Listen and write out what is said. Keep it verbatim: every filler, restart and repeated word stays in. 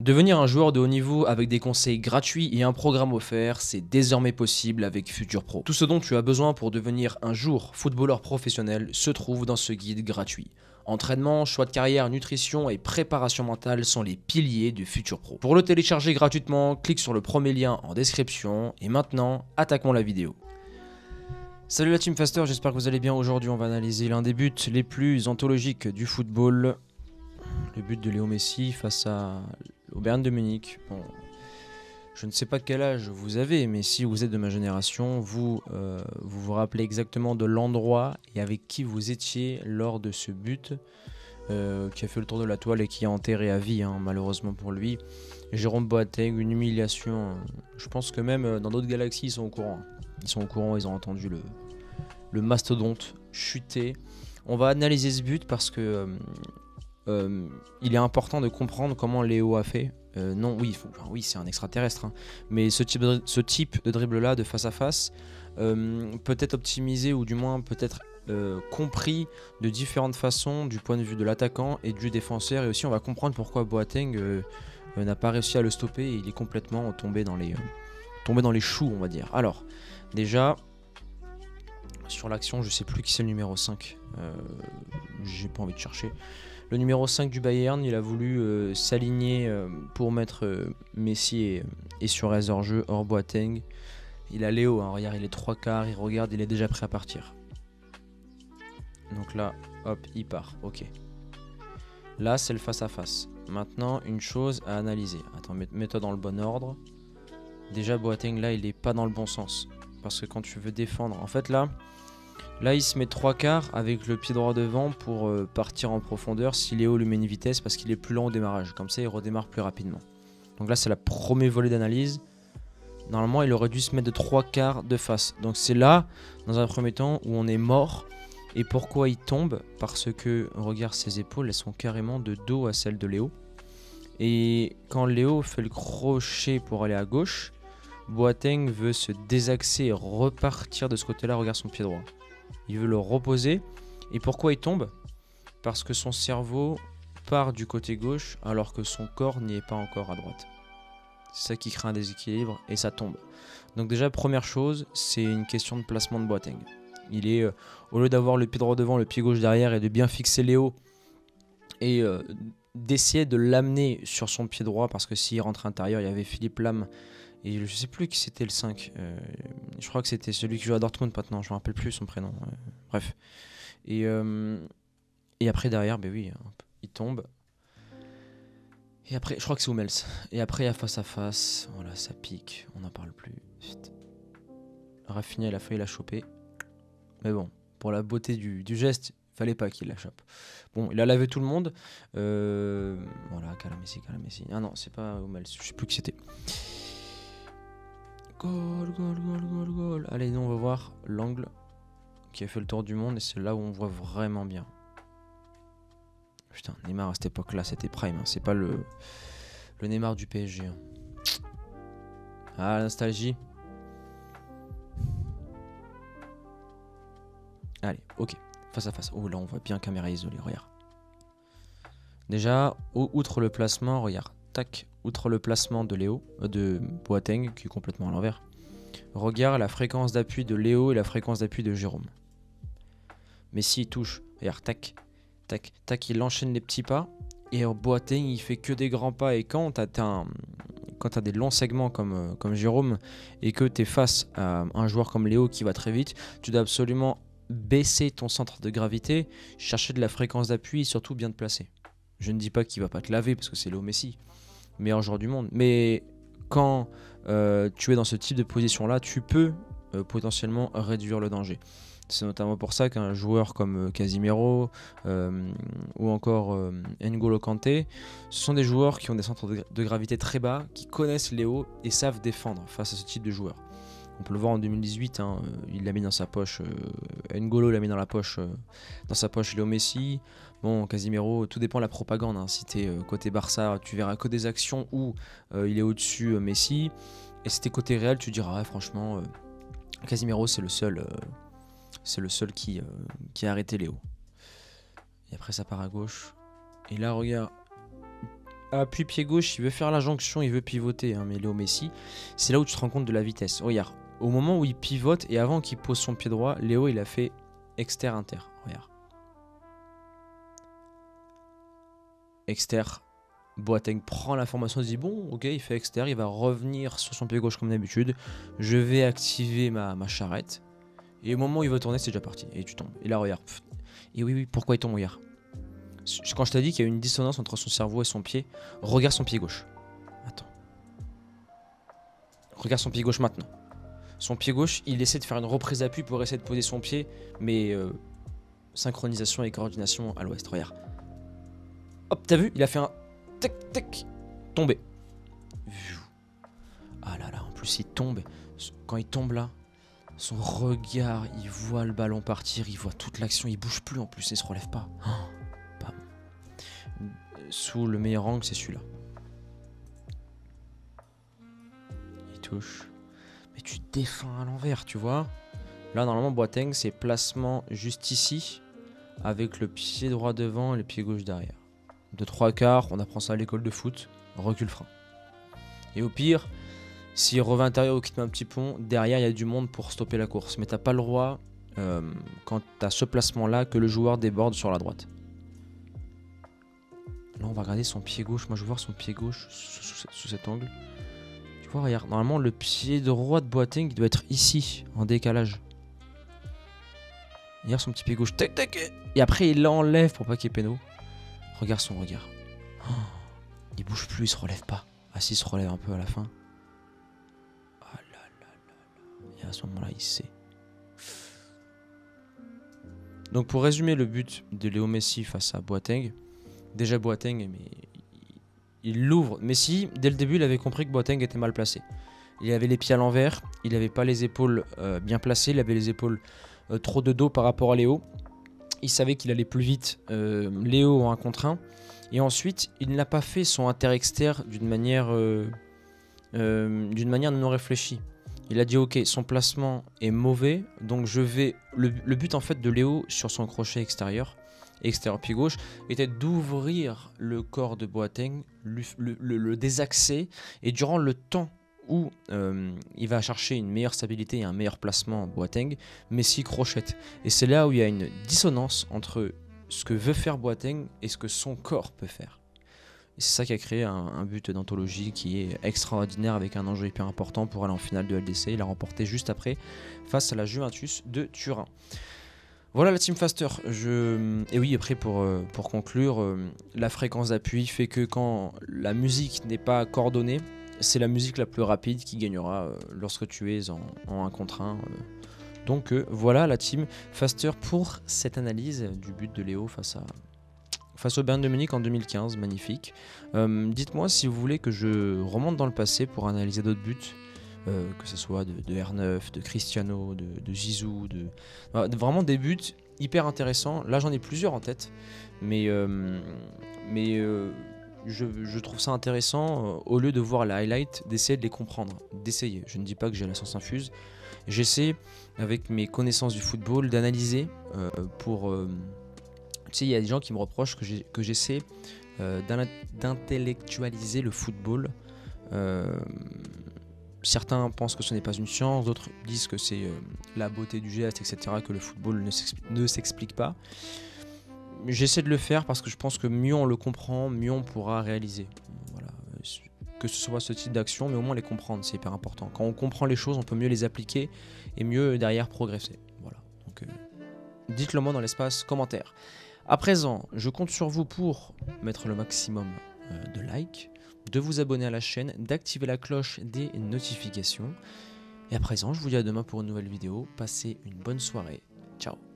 Devenir un joueur de haut niveau avec des conseils gratuits et un programme offert, c'est désormais possible avec Futur Pro. Tout ce dont tu as besoin pour devenir un jour footballeur professionnel se trouve dans ce guide gratuit. Entraînement, choix de carrière, nutrition et préparation mentale sont les piliers de Futur Pro. Pour le télécharger gratuitement, clique sur le premier lien en description et maintenant, attaquons la vidéo. Salut la Team Faster, j'espère que vous allez bien. Aujourd'hui, on va analyser l'un des buts les plus anthologiques du football. Le but de Léo Messi face à au Bayern de Munich. Bon, je ne sais pas quel âge vous avez, mais si vous êtes de ma génération, vous euh, vous, vous rappelez exactement de l'endroit et avec qui vous étiez lors de ce but euh, qui a fait le tour de la toile et qui a enterré à vie, hein, malheureusement pour lui. Jérôme Boateng, une humiliation. Je pense que même dans d'autres galaxies, ils sont au courant. Ils sont au courant, ils ont entendu le, le mastodonte chuter. On va analyser ce but parce que euh, Euh, il est important de comprendre comment Léo a fait. Euh, non, oui, faut, enfin, oui, c'est un extraterrestre, hein, mais ce type de, ce type de dribble-là, de face à face, euh, peut être optimisé ou du moins peut être euh, compris de différentes façons du point de vue de l'attaquant et du défenseur. Et aussi, on va comprendre pourquoi Boateng euh, euh, n'a pas réussi à le stopper et il est complètement tombé dans les, euh, tombé dans les choux, on va dire. Alors, déjà, sur l'action, je sais plus qui c'est le numéro cinq. Euh, J'ai pas envie de chercher. Le numéro cinq du Bayern, il a voulu euh, s'aligner euh, pour mettre euh, Messi et, et Suarez hors jeu, hors Boateng. Il a Léo, hein, regarde, il est trois quarts, il regarde, il est déjà prêt à partir. Donc là, hop, il part, ok. Là, c'est le face-à-face. Maintenant, une chose à analyser. Attends, mets-toi dans le bon ordre. Déjà, Boateng, là, il est pas dans le bon sens. Parce que quand tu veux défendre, en fait, là... Là, il se met trois quarts avec le pied droit devant pour euh, partir en profondeur si Léo lui met une vitesse parce qu'il est plus lent au démarrage. Comme ça, il redémarre plus rapidement. Donc là, c'est la première volée d'analyse. Normalement, il aurait dû se mettre de trois quarts de face. Donc c'est là, dans un premier temps, où on est mort. Et pourquoi il tombe? Parce que, regarde ses épaules, elles sont carrément de dos à celles de Léo. Et quand Léo fait le crochet pour aller à gauche, Boateng veut se désaxer et repartir de ce côté-là. Regarde son pied droit. Il veut le reposer. Et pourquoi il tombe? Parce que son cerveau part du côté gauche alors que son corps n'y est pas encore à droite. C'est ça qui crée un déséquilibre et ça tombe. Donc déjà, première chose, c'est une question de placement de Boateng. Il est, euh, au lieu d'avoir le pied droit devant, le pied gauche derrière et de bien fixer Léo et euh, d'essayer de l'amener sur son pied droit, parce que s'il rentre à l'intérieur, il y avait Philippe Lahm. Et je sais plus qui c'était le cinq. Euh, je crois que c'était celui qui joue à Dortmund maintenant. Je me rappelle plus son prénom. Euh, bref. Et, euh, et après derrière, ben oui, il tombe. Et après, je crois que c'est Hummels. Et après, il y a face à face. Voilà, ça pique. On n'en parle plus. Vite. Rafinha, il a failli la choper. Mais bon, pour la beauté du, du geste, il fallait pas qu'il la chope. Bon, il a lavé tout le monde. Euh, voilà, Calamessi, Calamessi. Ah non, c'est pas Hummels. Je sais plus qui c'était. Goal, goal, goal, goal, goal. Allez, nous on va voir l'angle qui a fait le tour du monde et c'est là où on voit vraiment bien. Putain, Neymar à cette époque-là, c'était prime. Hein. C'est pas le, le Neymar du P S G. Hein. Ah, la nostalgie. Allez, ok. Face à face. Oh, là on voit bien caméra isolée, regarde. Déjà, outre le placement, regarde. Tac, outre le placement de Léo, euh, de Boateng, qui est complètement à l'envers, regarde la fréquence d'appui de Léo et la fréquence d'appui de Jérôme. Mais s'il touche, regarde, tac, tac, tac, il enchaîne les petits pas, et Boateng, il fait que des grands pas, et quand t'as un, quand t'as des longs segments comme, euh, comme Jérôme, et que t'es face à un joueur comme Léo qui va très vite, tu dois absolument baisser ton centre de gravité, chercher de la fréquence d'appui, et surtout bien te placer. Je ne dis pas qu'il va pas te laver, parce que c'est Léo Messi, meilleur joueur du monde. Mais quand euh, tu es dans ce type de position-là, tu peux euh, potentiellement réduire le danger. C'est notamment pour ça qu'un joueur comme Casemiro euh, ou encore euh, N'Golo Kanté, ce sont des joueurs qui ont des centres de, de gravité très bas, qui connaissent Léo et savent défendre face à ce type de joueur. On peut le voir en deux mille dix-huit, hein, il l'a mis dans sa poche, euh, N'Golo l'a mis dans la poche, euh, dans sa poche Léo Messi. Bon, Casemiro, tout dépend de la propagande. Hein. Si t'es euh, côté Barça, tu verras que des actions où euh, il est au-dessus euh, Messi. Et si t'es côté Real, tu diras ouais, franchement, euh, Casemiro c'est le seul, euh, c'est le seul qui, euh, qui a arrêté Léo. Et après ça part à gauche. Et là regarde, appui pied gauche, il veut faire la jonction, il veut pivoter, hein, mais Léo Messi, c'est là où tu te rends compte de la vitesse. Regarde, au moment où il pivote et avant qu'il pose son pied droit, Léo il a fait exter-inter. Regarde. Exter. Boateng prend l'information, se dit bon, ok, il fait exter, il va revenir sur son pied gauche comme d'habitude. Je vais activer ma, ma charrette. Et au moment où il va tourner, c'est déjà parti. Et tu tombes. Et là, regarde. Et oui, oui, pourquoi il tombe, regarde. Quand je t'ai dit qu'il y a une dissonance entre son cerveau et son pied, regarde son pied gauche. Attends. Regarde son pied gauche maintenant. Son pied gauche, il essaie de faire une reprise d'appui pour essayer de poser son pied, mais euh, synchronisation et coordination à l'ouest. Regarde. Hop, t'as vu? Il a fait un tac tac tombé. Ah là là, en plus il tombe. Quand il tombe là, son regard, il voit le ballon partir, il voit toute l'action, il bouge plus en plus, il se relève pas. Oh, bam. Sous le meilleur angle, c'est celui-là. Il touche. Mais tu défends à l'envers, tu vois. Là, normalement, Boateng, c'est placement juste ici, avec le pied droit devant et le pied gauche derrière. De trois quarts, on apprend ça à l'école de foot, recul frein. Et au pire, s'il revient intérieur ou quitte un petit pont, derrière, il y a du monde pour stopper la course. Mais t'as pas le droit, euh, quand tu as ce placement-là, que le joueur déborde sur la droite. Là, on va regarder son pied gauche. Moi, je veux voir son pied gauche sous, sous, sous cet angle. Tu vois, regarde. Normalement, le pied droit de Boateng, il doit être ici, en décalage. Regarde son petit pied gauche. Tac, tac. Et après, il l'enlève pour pas qu'il y ait péno. Regarde son regard. Oh, il bouge plus, il se relève pas. Ah si, il se relève un peu à la fin. Ah là là là là. Et à ce moment-là, il sait. Donc pour résumer le but de Léo Messi face à Boateng, déjà Boateng, mais il l'ouvre. Messi, dès le début, il avait compris que Boateng était mal placé. Il avait les pieds à l'envers, il n'avait pas les épaules euh, bien placées, il avait les épaules euh, trop de dos par rapport à Léo. Il savait qu'il allait plus vite, euh, Léo en un contre un. Et ensuite, il n'a pas fait son inter-exter d'une manière, euh, euh, d'une manière non réfléchie. Il a dit ok, son placement est mauvais, donc je vais... Le, le but en fait de Léo sur son crochet extérieur, extérieur pied gauche, était d'ouvrir le corps de Boateng, le, le, le, le désaxer, et durant le temps où euh, il va chercher une meilleure stabilité et un meilleur placement Boateng, Messi crochette. Et c'est là où il y a une dissonance entre ce que veut faire Boateng et ce que son corps peut faire. Et c'est ça qui a créé un, un but d'anthologie qui est extraordinaire avec un enjeu hyper important pour aller en finale de L D C. Il a remporté juste après face à la Juventus de Turin. Voilà la Team Faster. Je... Et oui, après pour, pour conclure, la fréquence d'appui fait que quand la musique n'est pas coordonnée, c'est la musique la plus rapide qui gagnera euh, lorsque tu es en, en un contre un. Euh. Donc euh, voilà la Team Faster pour cette analyse du but de Léo face, à, face au Bayern de Munich en deux mille quinze. Magnifique. Euh, dites-moi si vous voulez que je remonte dans le passé pour analyser d'autres buts. Euh, que ce soit de, de R neuf, de Cristiano, de, de Zizou, de... Euh, vraiment des buts hyper intéressants. Là j'en ai plusieurs en tête, mais, euh, mais euh, je, je trouve ça intéressant, euh, au lieu de voir les highlights, d'essayer de les comprendre, d'essayer. Je ne dis pas que j'ai la science infuse, j'essaie avec mes connaissances du football d'analyser euh, pour... Euh, tu sais, il y a des gens qui me reprochent que, j'ai, que j'essaie euh, d'intellectualiser le football. Euh, Certains pensent que ce n'est pas une science, d'autres disent que c'est euh, la beauté du geste, et cetera, que le football ne s'explique, ne s'explique pas. J'essaie de le faire parce que je pense que mieux on le comprend, mieux on pourra réaliser. Voilà. Que ce soit ce type d'action, mais au moins les comprendre, c'est hyper important. Quand on comprend les choses, on peut mieux les appliquer et mieux derrière progresser. Voilà. Donc, euh, dites-le moi dans l'espace commentaire. À présent, je compte sur vous pour mettre le maximum euh, de likes, de vous abonner à la chaîne, d'activer la cloche des notifications. Et à présent, je vous dis à demain pour une nouvelle vidéo. Passez une bonne soirée. Ciao.